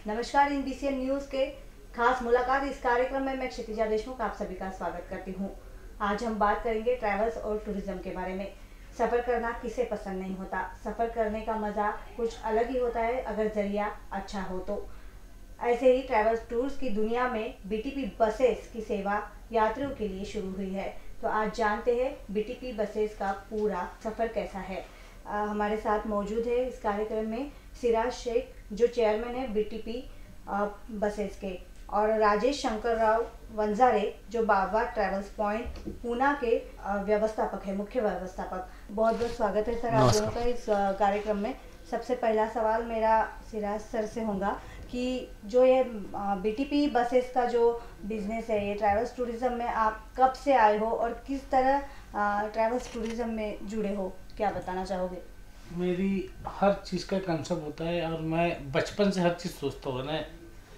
नमस्कार, इन BCN news के खास मुलाकात इस कार्यक्रम में मैं क्षितिजा देशमुख आप सभी का स्वागत करती हूँ। आज हम बात करेंगे ट्रैवल्स और टूरिज्म के बारे में। सफ़र करना किसे पसंद नहीं होता। सफ़र करने का मज़ा कुछ अलग ही होता है अगर जरिया अच्छा हो तो। ऐसे ही ट्रैवल्स टूर्स की दुनिया में बीटीपी बसेस की सेवा यात्रियों के लिए शुरू हुई है। तो आज जानते हैं बीटीपी बसेस का पूरा सफ़र कैसा है। हमारे साथ मौजूद है इस कार्यक्रम में सिराज शेख जो चेयरमैन है बीटीपी बसेस के, और राजेश शंकर राव वंजारे जो बाबा ट्रैवल्स पॉइंट पूना के व्यवस्थापक है, मुख्य व्यवस्थापक। बहुत बहुत स्वागत है सर आप दोनों का इस कार्यक्रम में। सबसे पहला सवाल मेरा सिराज सर से होगा कि जो ये बीटीपी बसेस का जो बिजनेस है, ये ट्रैवल्स टूरिज्म में आप कब से आए हो और किस तरह ट्रैवल्स टूरिज्म में जुड़े हो, क्या बताना चाहोगे? मेरी हर चीज़ का कंसेप्ट होता है और मैं बचपन से हर चीज़ सोचता हूँ। मैंने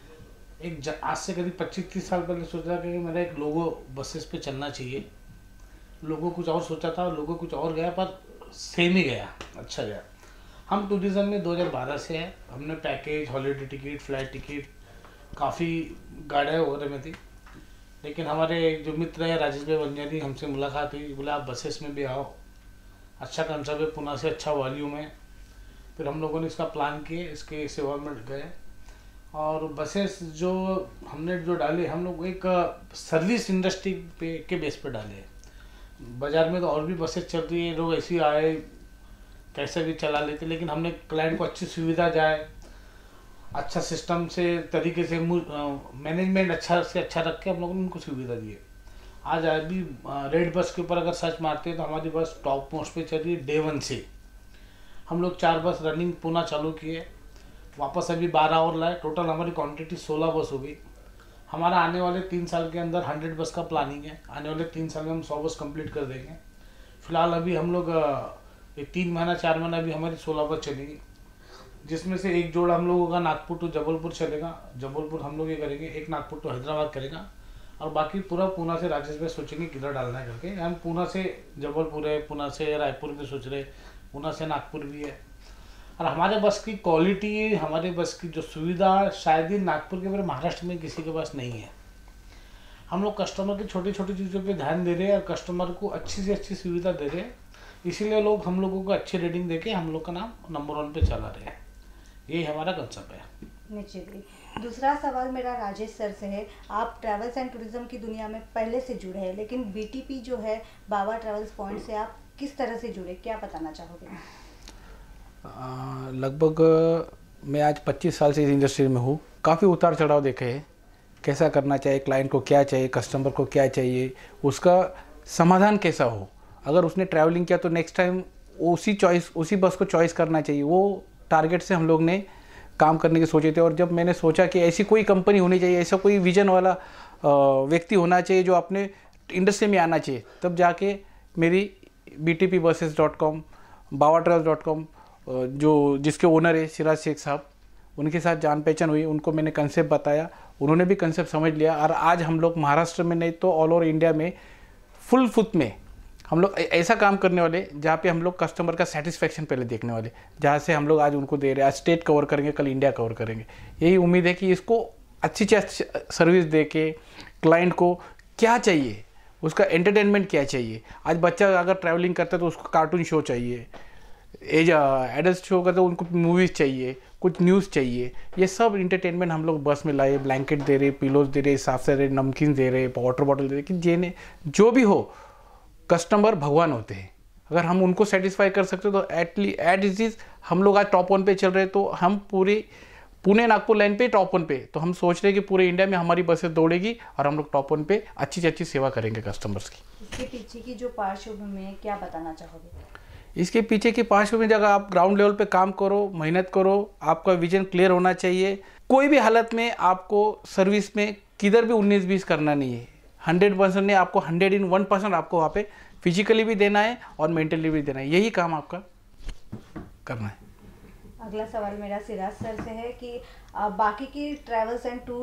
आज से करीब 25-30 साल पहले सोचा कि मेरा एक लोगो बसेस पे चलना चाहिए। लोगो कुछ और सोचा था और लोगो कुछ और गया, पर सेम ही गया, अच्छा गया। हम टूरिज़्म में 2012 से है। हमने package, holiday ticket, flight ticket, काफ़ी गाड़ियाँ वगैरह में थी। लेकिन हमारे जो मित्र है राजेश भाई वंजारी, हमसे मुलाकात हुई, बोला आप बसेस में भी आओ, अच्छा कंसेप्ट है, पुणे से अच्छा वॉल्यूम है। फिर हम लोगों ने इसका प्लान किए, इसके सेवा में गए और बसेस जो हमने जो डाले, हम लोग एक सर्विस इंडस्ट्री के बेस पे डाले। बाज़ार में तो और भी बसेस चल रही है, लोग ऐसे ही आए कैसे भी चला लेते, लेकिन हमने क्लाइंट को अच्छी सुविधा जाए, अच्छा सिस्टम से तरीके से मैनेजमेंट अच्छा से अच्छा रख के हम लोगों ने उनको सुविधा दी है। आज अभी रेड बस के ऊपर अगर सर्च मारते हैं तो हमारी बस टॉप मोस्ट पे चल रही है डे 1 से। हम लोग 4 बस रनिंग पुणे चालू किए, वापस अभी 12 और लाए, टोटल हमारी क्वांटिटी 16 बस हो गई। हमारा आने वाले 3 साल के अंदर 100 बस का प्लानिंग है। आने वाले 3 साल में हम 100 बस कंप्लीट कर देंगे। फिलहाल अभी हम लोग 3 महीना 4 महीना अभी हमारी 16 बस चलेगी, जिसमें से एक जोड़ हम लोगों का नागपुर टू जबलपुर चलेगा। जबलपुर हम लोग ये करेंगे, एक नागपुर टू हैदराबाद करेगा और बाकी पूरा पुणे से राजेश भाई सोचेंगे किधर डालना है करके। हम पुणे से जबलपुर है, पुणे से रायपुर भी सोच रहे, पुणे से नागपुर भी है। और हमारे बस की क्वालिटी, हमारे बस की जो सुविधा शायद ही नागपुर के बारे महाराष्ट्र में किसी के पास नहीं है। हम लोग कस्टमर की छोटी छोटी चीज़ों पे ध्यान दे रहे हैं और कस्टमर को अच्छी से अच्छी सुविधा दे रहे हैं, इसीलिए लोग हम लोगों को अच्छी रेटिंग देके हम लोग का नाम नंबर 1 पे चला रहे हैं। यही हमारा कंसेप्ट है। निश्चित ही। दूसरा सवाल मेरा राजेश सर से है। आप ट्रैवल्स एंड टूरिज्म की दुनिया में पहले से जुड़े हैं, लेकिन बीटीपी जो है बाबा ट्रैवल्स पॉइंट से आप किस तरह से जुड़े, क्या बताना चाहोगे? लगभग मैं आज 25 साल से इस इंडस्ट्री में हूँ। काफ़ी उतार चढ़ाव देखे हैं, कैसा करना चाहिए, क्लाइंट को क्या चाहिए, कस्टमर को क्या चाहिए, उसका समाधान कैसा हो। अगर उसने ट्रैवलिंग किया तो नेक्स्ट टाइम उसी बस को चॉइस करना चाहिए। वो टारगेट से हम लोग ने काम करने की सोचे थे। और जब मैंने सोचा कि ऐसी कोई कंपनी होनी चाहिए, ऐसा कोई विजन वाला व्यक्ति होना चाहिए जो अपने इंडस्ट्री में आना चाहिए, तब जाके मेरी btpbuses.com, bawatravels.com जो जिसके ओनर है सिराज शेख साहब, उनके साथ जान पहचान हुई। उनको मैंने कंसेप्ट बताया, उन्होंने भी कंसेप्ट समझ लिया और आज हम लोग महाराष्ट्र में नहीं तो ऑल ओवर इंडिया में फुल फुट में हम लोग ऐसा काम करने वाले जहाँ पे हम लोग कस्टमर का सेटिस्फेक्शन पहले देखने वाले, जहाँ से हम लोग आज उनको दे रहे हैं। आज स्टेट कवर करेंगे, कल इंडिया कवर करेंगे। यही उम्मीद है कि इसको अच्छी से अच्छी सर्विस दे के क्लाइंट को क्या चाहिए, उसका एंटरटेनमेंट क्या चाहिए। आज बच्चा अगर ट्रैवलिंग करता है तो उसको कार्टून शो चाहिए, एडल्ट शो करते उनको मूवीज़ चाहिए, कुछ न्यूज़ चाहिए। ये सब इंटरटेनमेंट हम लोग बस में लाए, ब्लैंकेट दे रहे, पिलोज दे रहे, साफ से रहे, नमकीन दे रहे, वाटर बॉटल दे रहे, कि जेने जो भी हो, कस्टमर भगवान होते हैं। अगर हम उनको सेटिस्फाई कर सकते तो एट इज हम लोग आज टॉप 1 पे चल रहे, तो हम पूरे पुणे नागपुर लाइन पे टॉप 1 पे, तो हम सोच रहे हैं कि पूरे इंडिया में हमारी बसें दौड़ेगी और हम लोग टॉप 1 पे अच्छी से अच्छी सेवा करेंगे कस्टमर्स की। इसके पीछे की जो पार्श्वभूमि है, क्या बताना चाहोगे? इसके पीछे की पार्श्वभूमि, अगर आप ग्राउंड लेवल पे काम करो, मेहनत करो, आपका विजन क्लियर होना चाहिए। कोई भी हालत में आपको सर्विस में किधर भी 19-20 करना नहीं है। 100% नहीं, आपको 101% आपको वहाँ पे फिजिकली भी देना है और मेंटली भी देना है। यही काम आपका करना है। अगला सवाल मेरा सिराज सर से है कि बाकी की ट्रैवल्स एंड टूर्स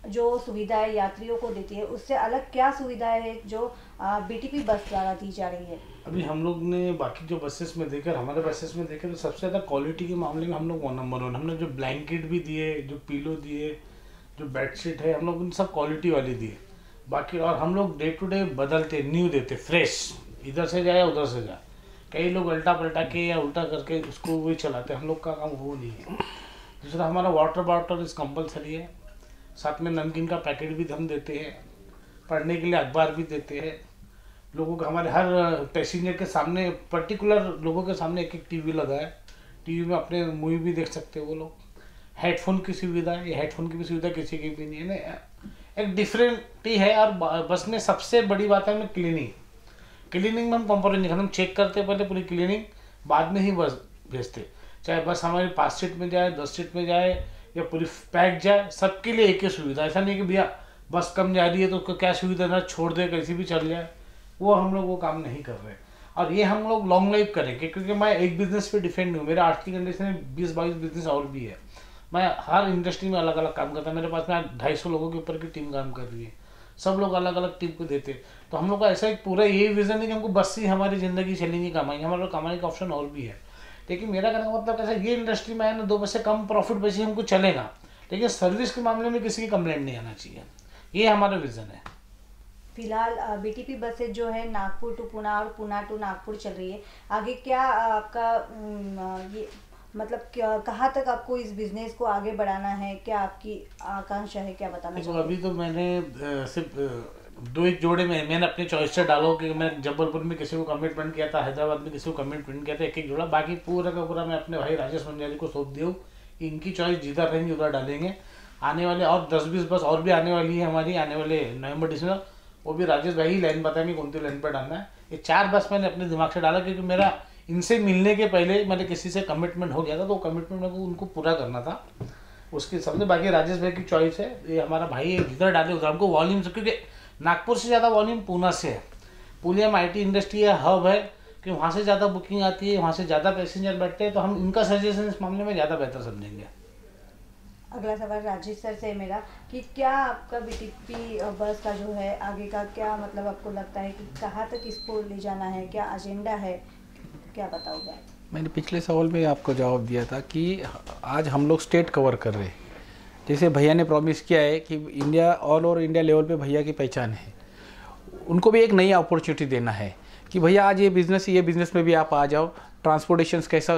जो सुविधाएं यात्रियों को देती है उससे अलग क्या सुविधाएं है जो बीटीपी बस द्वारा दी जा रही है? अभी हम लोग ने बाकी जो बसेस में देखे, हमारे बसेस में देखे, तो सबसे ज़्यादा क्वालिटी के मामले में हम लोग 1 नंबर 1। हमने जो ब्लैंकेट भी दिए, जो पिलो दिए, जो बेडशीट है, हम लोग उन सब क्वालिटी वाली दिए। बाकी और हम लोग डे टू डे बदलते, न्यू देते, फ्रेश, इधर से जाए उधर से जाए। कई लोग उल्टा पलटा के या उल्टा करके उसको वही चलाते हैं, हम लोग का काम वो नहीं है। दूसरा, हमारा वाटर बॉटल इस कंपलसरी है, साथ में नमकीन का पैकेट भी हम देते हैं, पढ़ने के लिए अखबार भी देते हैं। लोगों को हमारे हर पैसेंजर के सामने, पर्टिकुलर लोगों के सामने एक टीवी लगा है, टीवी में अपने मूवी भी देख सकते हैं वो लोग। हेडफोन की सुविधा है, ये हेडफोन की भी सुविधा किसी की भी नहीं है ना, एक डिफरेंट ही है। और बस में सबसे बड़ी बात है हमें क्लीनिंग में हम कॉम्प्रोमाइज नहीं, हम चेक करते पहले पूरी क्लीनिंग, बाद में ही बस भेजते। चाहे बस हमारी 5 सीट में जाए, 10 सीट में जाए या पूरी पैक जाए, सबके लिए एक ही सुविधा। ऐसा नहीं कि भैया बस कम जा रही है तो उसको क्या सुविधा ना छोड़ दे, कैसी भी चल जाए, वो हम लोग वो काम नहीं कर रहे। और ये हम लोग लॉन्ग लाइफ करेंगे, क्योंकि मैं एक बिजनेस पे डिपेंड हूँ। मेरा आज की कंडीशन में 20-22 बिजनेस और भी है। मैं हर इंडस्ट्री में अलग अलग काम करता हूँ। मेरे पास में 250 लोगों के ऊपर की टीम काम कर रही है, सब लोग अलग अलग टीम को देते। तो हम लोग का ऐसा एक पूरा ये विजन है कि हमको बस से हमारी ज़िंदगी चलेंगी, कमाएंगे, हमारे कमाने का ऑप्शन और भी है। लेकिन मेरा कहने का मतलब कैसा, ये इंडस्ट्री में है ना, 2 पैसे कम प्रॉफिट बचे हमको चलेगा, लेकिन सर्विस के मामले में किसी की कंप्लेंट नहीं आना चाहिए। ये हमारा विजन है। फिलहाल बीटीपी बसें जो है नागपुर टू पुणे और पुणे टू नागपुर चल रही है। आगे क्या आपका ये मतलब कहाँ तक आपको इस बिजनेस को आगे बढ़ाना है, क्या आपकी आकांक्षा है, क्या बताना देखो, चाहिए? अभी तो मैंने सिर्फ 2-1 जोड़े में मैंने अपने चॉइस से डालो कि मैं जबलपुर में किसी को कमिटमेंट किया था, हैदराबाद में किसी को कमिटमेंट किया था, 1-1 जोड़ा। बाकी पूरा का पूरा मैं अपने भाई राजेश मंजारी को सौंप दिया हूँ कि इनकी चॉइस जिधर रहेंगे उधर डालेंगे। आने वाले और 10-20 बस और भी आने वाली है हमारी, आने वाले नवंबर-दिसंबर, वो भी राजेश भाई ही लाइन बताएंगे कौन सी लाइन पर डालना है। ये 4 बस मैंने अपने दिमाग से डाला, क्योंकि मेरा इनसे मिलने के पहले मैंने किसी से कमिटमेंट हो गया था, तो कमिटमेंट मेरे को उनको पूरा करना था, उसके सबसे। बाकी राजेश भाई की चॉइस है, ये हमारा भाई है, जिधर डाले उधर हमको वॉल्यूम से, क्योंकि नागपुर से ज़्यादा वॉल्यूम पुणे से है। पुणे में IT इंडस्ट्री है, हब है, कि वहाँ से ज़्यादा बुकिंग आती है, वहाँ से ज़्यादा पैसेंजर बैठते हैं, तो हम इनका सजेशन इस मामले में ज़्यादा बेहतर समझेंगे। अगला सवाल राजेश सर से मेरा कि क्या आपका बीटीपी बस का जो है आगे का क्या मतलब आपको लगता है कि कहाँ तक इसको ले जाना है, क्या एजेंडा है, क्या बताओगे? मैंने पिछले सवाल में आपको जवाब दिया था कि आज हम लोग स्टेट कवर कर रहे हैं। जैसे भैया ने प्रॉमिस किया है कि India, all over India level पे भैया की पहचान है, उनको भी एक नई अपॉर्चुनिटी देना है कि भैया आज ये बिज़नेस में भी आप आ जाओ। ट्रांसपोर्टेशन कैसा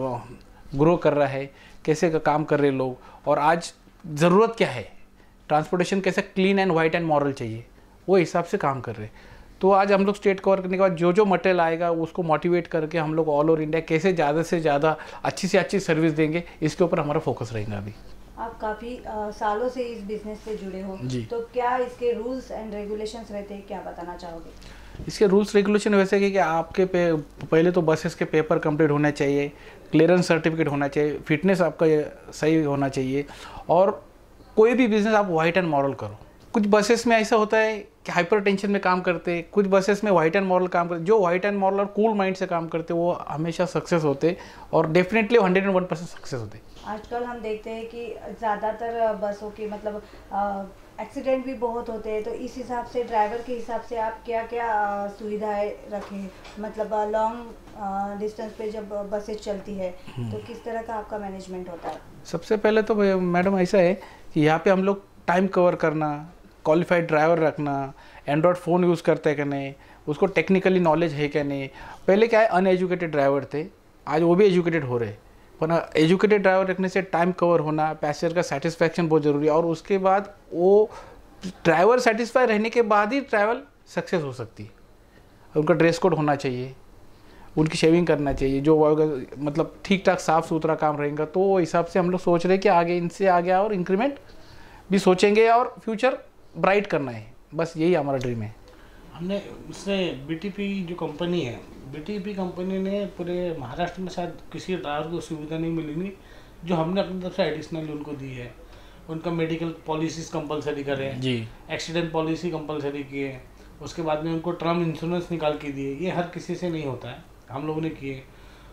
ग्रो कर रहा है, कैसे का काम कर रहे लोग, और आज ज़रूरत क्या है, ट्रांसपोर्टेशन कैसे clean and white and moral चाहिए, वो हिसाब से काम कर रहे हैं। तो आज हम लोग स्टेट कवर करने के बाद जो मटेरियल आएगा उसको मोटिवेट करके हम लोग ऑल ओवर इंडिया कैसे ज़्यादा से ज़्यादा अच्छी से अच्छी सर्विस देंगे, इसके ऊपर हमारा फोकस रहेगा। अभी आप काफ़ी सालों से इस बिजनेस से जुड़े हो जी, तो क्या इसके रूल्स एंड रेगुलेशंस रहते हैं, क्या बताना चाहोगे? इसके रूल्स रेगुलेशन वैसे कि आपके पहले तो बसेस के पेपर कंप्लीट होना चाहिए, क्लियरेंस सर्टिफिकेट होना चाहिए, फिटनेस आपका सही होना चाहिए, और कोई भी बिजनेस आप वाइट एंड मॉरल करो। कुछ बसेस में ऐसा होता है कि हाइपर टेंशन में काम करते हैं, कुछ बसेस में वाइट एंड मॉरल काम करते, जो वाइट एंड मॉरल और कूल माइंड से काम करते वो हमेशा सक्सेस होते, और डेफिनेटली 101% सक्सेस होते। आजकल हम देखते हैं कि ज़्यादातर बसों के मतलब एक्सीडेंट भी बहुत होते हैं, तो इस हिसाब से ड्राइवर के हिसाब से आप क्या क्या सुविधाएं रखे हैं, मतलब लॉन्ग डिस्टेंस पे जब बसें चलती है तो किस तरह का आपका मैनेजमेंट होता है? सबसे पहले तो मैडम ऐसा है कि यहाँ पे हम लोग टाइम कवर करना, क्वालिफाइड ड्राइवर रखना, एंड्रॉयड फ़ोन यूज़ करते हैं कि नहीं, उसको टेक्निकली नॉलेज है क्या नहीं। पहले क्या है, अनएजुकेटेड ड्राइवर थे, आज वो भी एजुकेटेड हो रहे, पर एजुकेटेड ड्राइवर रखने से टाइम कवर होना, पैसेंजर का सेटिस्फैक्शन बहुत ज़रूरी है, और उसके बाद वो ड्राइवर सेटिस्फाई रहने के बाद ही ट्रैवल सक्सेस हो सकती है। उनका ड्रेस कोड होना चाहिए, उनकी शेविंग करना चाहिए, जो मतलब ठीक ठाक साफ़ सुथरा काम रहेगा, तो वो हिसाब से हम लोग सोच रहे हैं कि आगे इनसे आगे और इंक्रीमेंट भी सोचेंगे और फ्यूचर ब्राइट करना है, बस यही हमारा ड्रीम है। हमने उससे बीटीपी जो कंपनी है, बीटीपी कंपनी ने पूरे महाराष्ट्र में शायद किसी ड्राइवर को सुविधा नहीं मिली नहीं जो हमने अपनी तरफ से एडिशनली उनको दी है। उनका मेडिकल पॉलिसीज कंपलसरी करें जी, एक्सीडेंट पॉलिसी कंपलसरी किए, उसके बाद में उनको टर्म इंश्योरेंस निकाल के दिए। ये हर किसी से नहीं होता है, हम लोगों ने किए।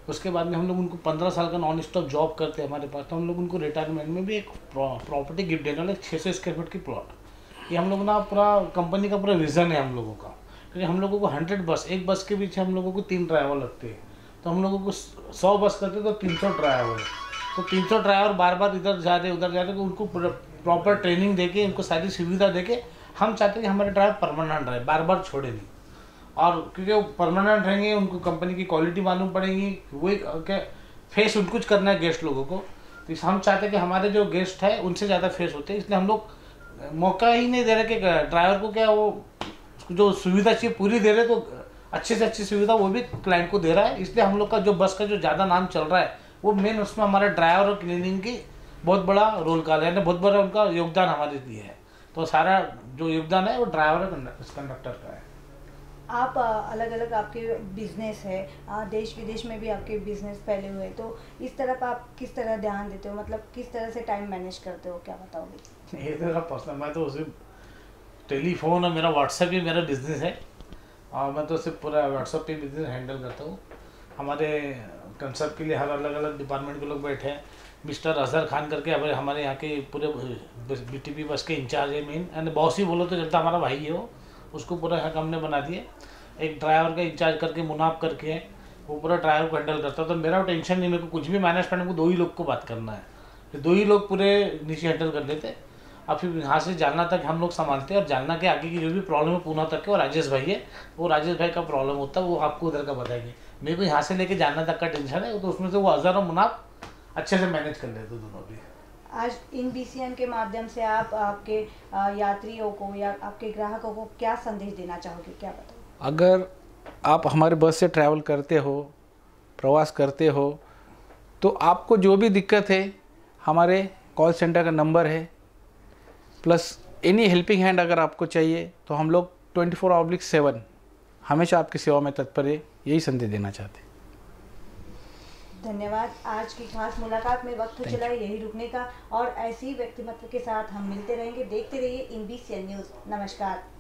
उसके बाद में हम लोग उनको 15 साल का नॉन स्टॉप जॉब करते हैं हमारे पास, तो हम लोग उनको रिटायरमेंट में भी एक प्रॉपर्टी गिफ्ट देने वाले 600 स्क्वायर फीट की प्लॉट। ये हम लोग ना पूरा कंपनी का पूरा विज़न है हम लोगों का, क्योंकि हम लोगों को 100 बस, एक बस के पीछे हम लोगों को 3 ड्राइवर लगते हैं, तो हम लोगों को 100 बस करते तो 300 ड्राइवर, तो 300 ड्राइवर बार बार इधर जा रहे उधर जा रहे, तो उनको प्रॉपर ट्रेनिंग देके उनको सारी सुविधा देके हम चाहते हैं कि हमारे ड्राइवर परमानेंट रहे, बार बार छोड़े नहीं। और क्योंकि वो परमानेंट रहेंगे, उनको कंपनी की क्वालिटी मालूम पड़ेगी, वही क्या फेस उनको कुछ करना है गेस्ट लोगों को, तो हम चाहते हैं कि हमारे जो गेस्ट है उनसे ज़्यादा फेस होते हैं, इसलिए हम लोग मौका ही नहीं दे रहे कि ड्राइवर को क्या वो जो सुविधा चाहिए पूरी दे रहे, तो अच्छे से अच्छी सुविधा वो भी क्लाइंट को दे रहा है। इसलिए हम लोग का जो बस का जो ज़्यादा नाम चल रहा है वो मेन उसमें हमारा ड्राइवर और क्लीनिंग की बहुत बड़ा रोल का है, बहुत बड़ा उनका योगदान हमारे लिए है, तो सारा जो योगदान है वो ड्राइवर और कंडक्टर का है। आप अलग अलग आपके बिजनेस है, देश विदेश में भी आपके बिजनेस फैले हुए हैं, तो इस तरफ आप किस तरह ध्यान देते हो, मतलब किस तरह से टाइम मैनेज करते हो, क्या बताओगे? ये तो पर्सनल, मैं तो उसे टेलीफोन और मेरा व्हाट्सएप ही मेरा बिजनेस है, और मैं तो सिर्फ पूरा व्हाट्सएप पे बिजनेस हैंडल करता हूँ। हमारे कंसेप्ट के लिए हर अलग अलग डिपार्टमेंट के लोग बैठे हैं। मिस्टर अजहर खान करके हमारे यहाँ के पूरे BTP बस के इंचार्ज है मेन, एंड बॉस ही बोलो तो चलता, हमारा भाई है वो, उसको पूरा यहाँ हमने बना दिए। एक ड्राइवर का इंचार्ज करके मुनाफ करके है, वो पूरा ड्राइवर को हैंडल करता है, तो मेरा टेंशन नहीं, मेरे को कुछ भी मैनेज करने को 2 ही लोग को बात करना है, तो 2 ही लोग पूरे नीचे हैंडल कर लेते। अब फिर यहाँ से जालना तक हम लोग संभालते हैं, और जालना के आगे की जो भी प्रॉब्लम है पूना तक के वो राजेश भाई है, वो राजेश भाई का प्रॉब्लम होता है, वो आपको उधर का बताएंगे। मेरे को यहाँ से लेके जालना तक का टेंशन है, तो उसमें से वो अजहर और मुनाफ अच्छे से मैनेज कर लेते दोनों भी। आज इन BCN के माध्यम से आप आपके यात्रियों को या आपके ग्राहकों को क्या संदेश देना चाहोगे, क्या बताओ? अगर आप हमारे बस से ट्रैवल करते हो, प्रवास करते हो, तो आपको जो भी दिक्कत है हमारे कॉल सेंटर का नंबर है, प्लस एनी हेल्पिंग हैंड अगर आपको चाहिए तो हम लोग 24/7 हमेशा आपकी सेवा में तत्पर है, यही संदेश देना चाहते हैं। धन्यवाद। आज की खास मुलाकात में वक्त चला यही रुकने का, और ऐसे ही व्यक्तिमत्व के साथ हम मिलते रहेंगे। देखते रहिए इन BCN न्यूज़। नमस्कार।